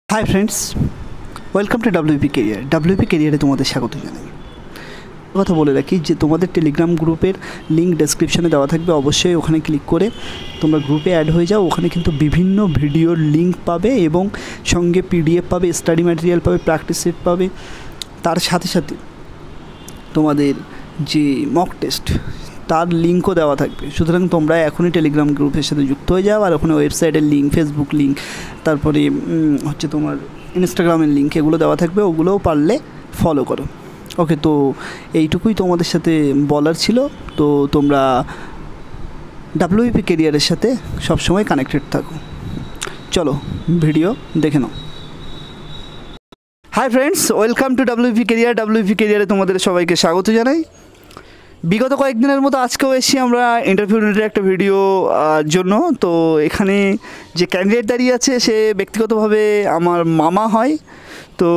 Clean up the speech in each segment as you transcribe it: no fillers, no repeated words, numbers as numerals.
High friends, welcome to WP career. WP কেরিয়ারে তোমাদের স্বাগত জানাই। কথা বলে রাখি যে তোমাদের টেলিগ্রাম গ্রুপের লিঙ্ক ডেসক্রিপশনে দেওয়া থাকবে, অবশ্যই ওখানে ক্লিক করে তোমরা গ্রুপে অ্যাড হয়ে যাও। ওখানে কিন্তু বিভিন্ন ভিডিওর লিঙ্ক পাবে এবং সঙ্গে পিডিএফ পাবে, স্টাডি ম্যাটেরিয়াল পাবে, প্র্যাকটিস সেট পাবে। তার সাথে সাথে তোমাদের যে মক টেস্ট তার লিঙ্কও দেওয়া থাকবে। সুতরাং তোমরা এখনই টেলিগ্রাম গ্রুপের সাথে যুক্ত হয়ে যাও। আর ওখানে ওয়েবসাইটের লিঙ্ক, ফেসবুক লিঙ্ক, তারপরে হচ্ছে তোমার ইনস্টাগ্রামের লিঙ্ক, এগুলো দেওয়া থাকবে, ওগুলোও পারলে ফলো করো। ওকে, তো এইটুকুই তোমাদের সাথে বলার ছিল। তো তোমরা ডাব্লিউপি কেরিয়ারের সাথে সবসময় কানেক্টেড থাকো। চলো ভিডিও দেখে নাও। Hi friends, welcome to WP career. WP কেরিয়ারে তোমাদের সবাইকে স্বাগত জানাই। বিগত কয়েকদিনের মতো আজকেও এসেছি আমরা ইন্টারভিউ রিলেটেড একটা ভিডিও জন্য। তো এখানে যে ক্যান্ডিডেট দাঁড়িয়ে আছে সে ব্যক্তিগতভাবে আমার মামা হয়। তো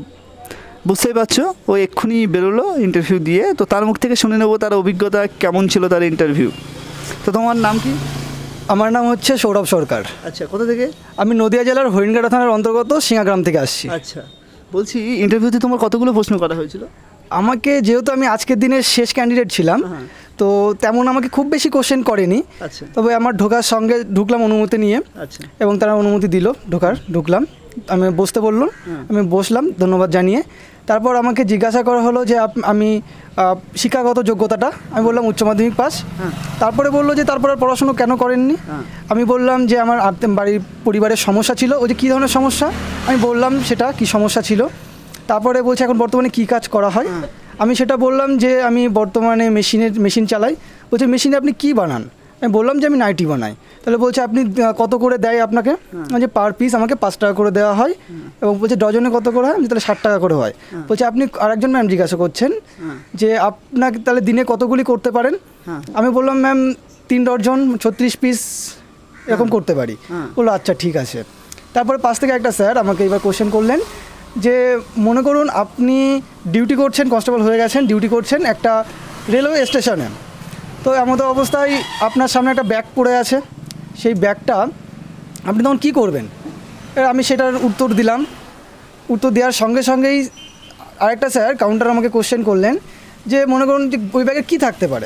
বুঝতেই পারছো, ও এক্ষুনি বেরোলো ইন্টারভিউ দিয়ে। তো তার মুখ থেকে শুনে নেবো তার অভিজ্ঞতা কেমন ছিল তার ইন্টারভিউ। তো তোমার নাম কি? আমার নাম হচ্ছে সৌরভ সরকার। আচ্ছা, কোথা থেকে? আমি নদিয়া জেলার হরিণঘাটা থানার অন্তর্গত সিঙ্গাগ্রাম থেকে আসছি। আচ্ছা, বলছি ইন্টারভিউতে তোমার কতগুলো প্রশ্ন করা হয়েছিল? আমাকে যেহেতু আমি আজকের দিনের শেষ ক্যান্ডিডেট ছিলাম, তো তেমন আমাকে খুব বেশি কোশ্চেন করেনি। আচ্ছা, তবে আমার ঢোকার সঙ্গে ঢুকলাম অনুমতি নিয়ে। আচ্ছা, এবং তারা অনুমতি দিল, ঢুকলাম, আমি বসতে বললাম, আমি বসলাম ধন্যবাদ জানিয়ে। তারপর আমাকে জিজ্ঞাসা করা হলো যে আমি শিক্ষাগত যোগ্যতাটা, আমি বললাম উচ্চ মাধ্যমিক পাস। তারপরে বললো যে তারপর আর পড়াশুনো কেন করেননি। আমি বললাম যে আমার পরিবারের সমস্যা ছিল। ওই যে কী ধরনের সমস্যা, আমি বললাম সেটা কী সমস্যা ছিল। তারপরে বলছে এখন বর্তমানে কী কাজ করা হয়। আমি সেটা বললাম যে আমি বর্তমানে মেশিন চালাই। বলছে মেশিনে আপনি কী বানান? আমি বললাম যে আমি নাইটি বানাই। তাহলে বলছে আপনি কত করে দেয় আপনাকে? যে পার পিস আমাকে 5 টাকা করে দেওয়া হয়। এবং বলছে ডজনে কত করে হয়? তাহলে 60 টাকা করে হয়। বলছে আপনি আরেকজন ম্যাম জিজ্ঞাসা করছেন যে আপনাকে তাহলে দিনে কতগুলি করতে পারেন? আমি বললাম ম্যাম 3 ডজন 36 পিস এরকম করতে পারি। বললো আচ্ছা ঠিক আছে। তারপরে পাশ থেকে একটা স্যার আমাকে এবার কোশ্চেন করলেন যে মনে করুন আপনি ডিউটি করছেন, কনস্টেবল হয়ে গেছেন, ডিউটি করছেন একটা রেলওয়ে স্টেশনে। তো এমন অবস্থায় আপনার সামনে একটা ব্যাগ পড়ে আছে, সেই ব্যাগটা আপনি তখন কী করবেন? আমি সেটার উত্তর দিলাম। উত্তর দেওয়ার সঙ্গে সঙ্গেই আরেকটা স্যার কাউন্টার আমাকে কোশ্চেন করলেন যে মনে করুন যে ওই ব্যাগে কী থাকতে পারে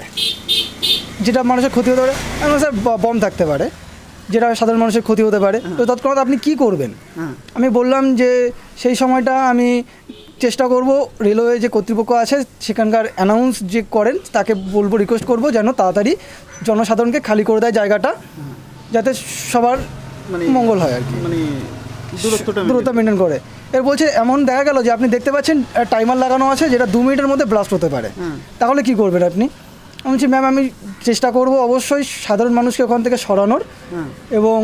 যেটা মানুষের ক্ষতি হতে পারে? স্যার বম থাকতে পারে, যেটা সাধারণ মানুষের ক্ষতি হতে পারে। তো তৎক্ষণাৎ আপনি কী করবেন? আমি বললাম যে সেই সময়টা আমি চেষ্টা করব রেলওয়ে যে কর্তৃপক্ষ আছে সেখানকার অ্যানাউন্স যে করেন তাকে বলবো, রিকোয়েস্ট করব যেন তাড়াতাড়ি জনসাধারণকে খালি করে দেয় জায়গাটা, যাতে সবার মঙ্গল হয় আর কি, মানে দূরত্ব মেনটেন করে। এর বলছে এমন দেখা গেল যে আপনি দেখতে পাচ্ছেন টাইমার লাগানো আছে যেটা 2 মিনিটের মধ্যে ব্লাস্ট হতে পারে, তাহলে কি করবেন আপনি? আমি বলছি ম্যাম আমি চেষ্টা করব অবশ্যই সাধারণ মানুষকে ওখান থেকে সরানোর। এবং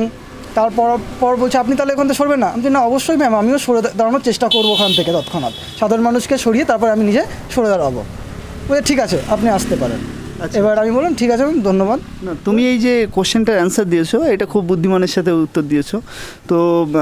তারপর বলছে আপনি তাহলে ওখান থেকে সরবেন না? আমি না অবশ্যই ম্যাম আমিও সরে দাঁড়ানোর চেষ্টা করবো ওখান থেকে তৎক্ষণাৎ, সাধারণ মানুষকে সরিয়ে তারপর আমি নিজে সরে দাঁড়াবো। বলছে ঠিক আছে আপনি আসতে পারেন। এবার আমি বললাম ঠিক আছে ম্যাম ধন্যবাদ। না, তুমি এই যে কোশ্চেনটার অ্যান্সার দিয়েছো এটা খুব বুদ্ধিমানের সাথে উত্তর দিয়েছো। তো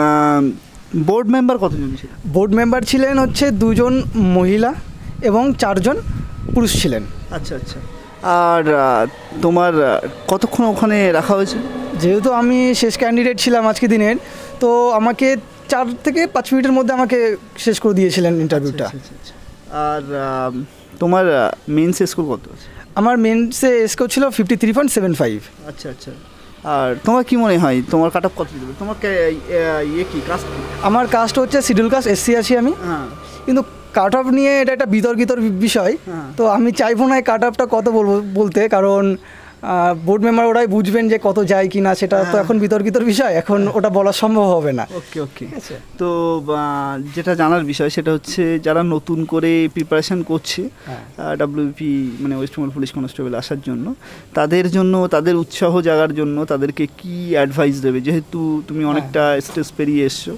বোর্ড মেম্বার কতজন ছিল? বোর্ড মেম্বার ছিলেন হচ্ছে 2 জন মহিলা এবং 4 জন পুরুষ ছিলেন। আচ্ছা আচ্ছা। আর তোমার কতক্ষণ ওখানে রাখা হয়েছিল? যেহেতু আমি শেষ ক্যান্ডিডেট ছিলাম আজকে দিনের, তো আমাকে 4 থেকে 5 মিনিটের মধ্যে আমাকে শেষ করে দিয়েছিলেন ইন্টারভিউটা। আর তোমার মেন্স স্কোর কত আছে? আমার মেন্সে স্কোর ছিল 53.75। আচ্ছা আচ্ছা। আর তোমার কি মনে হয় তোমার কাট অফ কত দেবে? তোমার কি কাস্ট? আমার কাস্ট হচ্ছে শিডিউল কাস্ট, এসসি আছি আমি। কিন্তু কাট অফ নিয়ে এটা একটা বিতর্কিত বিষয়। তো আমি চাইবো না কাট অফটা কত বলতে, কারণ বোর্ড মেম্বার ওরাই বুঝবেন যে কত যায় কি না, সেটা তো এখন বিতর্কিত বিষয়, এখন ওটা বলা সম্ভব হবে না। ওকে ওকে। তো যেটা জানার বিষয় সেটা হচ্ছে যারা নতুন করে প্রিপারেশান করছে ডাব্লিউপি মানে ওয়েস্ট বেঙ্গল পুলিশ কনস্টেবল আসার জন্য, তাদের জন্য তাদের উৎসাহ জাগার জন্য তাদেরকে কি অ্যাডভাইস দেবে, যেহেতু তুমি অনেকটা স্টেজ পেরিয়ে এসছো?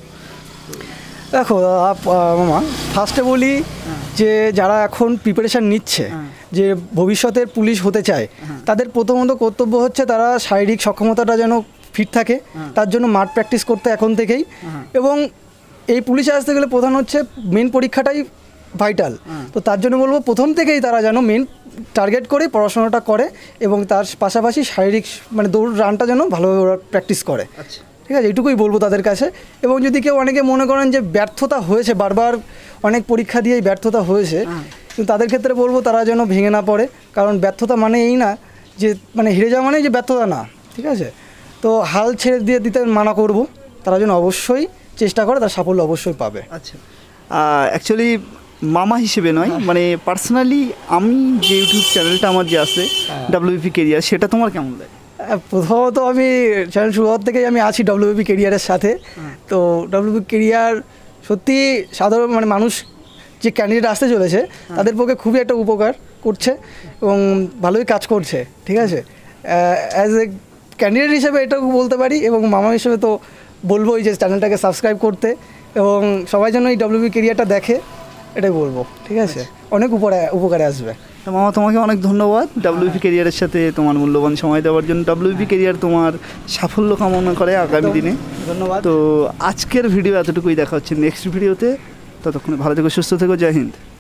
দেখো মামা, ফার্স্টে বলি যে যারা এখন প্রিপারেশান নিচ্ছে, যে ভবিষ্যতের পুলিশ হতে চায়, তাদের প্রথমত কর্তব্য হচ্ছে তারা শারীরিক সক্ষমতাটা যেন ফিট থাকে, তার জন্য মাঠ প্র্যাকটিস করতে এখন থেকেই। এবং এই পুলিশে আসতে গেলে প্রধান হচ্ছে মেন পরীক্ষাটাই ভাইটাল। তো তার জন্য বলবো প্রথম থেকেই তারা যেন মেন টার্গেট করে পড়াশোনাটা করে এবং তার পাশাপাশি শারীরিক মানে দৌড় রানটা যেন ভালোভাবে ওরা প্র্যাকটিস করে। ঠিক ঠিক আছে, এইটুকুই বলবো তাদের কাছে। এবং যদি কেউ অনেকে মনে করেন যে ব্যর্থতা হয়েছে, বারবার অনেক পরীক্ষা দিয়েই ব্যর্থতা হয়েছে, কিন্তু তাদের ক্ষেত্রে বলবো তারা যেন ভেঙে না পড়ে, কারণ ব্যর্থতা মানে এই না যে মানে হেরে যাওয়া মানে যে ব্যর্থতা না, ঠিক আছে। তো হাল ছেড়ে দিতে মানা করব, তারা যেন অবশ্যই চেষ্টা করে, তার সাফল্য অবশ্যই পাবে। আচ্ছা, অ্যাকচুয়ালি মামা হিসেবে নয়, মানে পার্সোনালি আমি যে ইউটিউব চ্যানেলটা আমার যে আছে ডাব্লিউপি কেরিয়ার, সেটা তোমার কেমন লাগে? প্রথমত আমি চ্যানেল শুরু হওয়ার থেকেই আমি আছি ডব্লিউপি কেরিয়ারের সাথে। তো ডব্লিউপি কেরিয়ার সত্যি সাধারণ মানে মানুষ যে ক্যান্ডিডেট আসতে চলেছে তাদের পক্ষে খুবই একটা উপকার করছে এবং ভালোই কাজ করছে, ঠিক আছে। অ্যাজ এ ক্যান্ডিডেট হিসেবে এটাও বলতে পারি, এবং মামা হিসেবে তো বলবোই যে চ্যানেলটাকে সাবস্ক্রাইব করতে এবং সবাই যেন এই ডব্লিউপি কেরিয়ারটা দেখে, এটাই বলবো, ঠিক আছে। অনেক উপকারে আসবে। তো মামা, তোমাকে অনেক ধন্যবাদ ডাব্লিউপি কেরিয়ারের সাথে তোমার মূল্যবান সময় দেওয়ার জন্য। ডাব্লিউপি কেরিয়ার তোমার সাফল্য কামনা করে আগামী দিনে। ধন্যবাদ। তো আজকের ভিডিও এতটুকুই, দেখা হচ্ছে নেক্সট ভিডিওতে। ততক্ষণে ভালো থেকো, সুস্থ থেকো, জয় হিন্দ।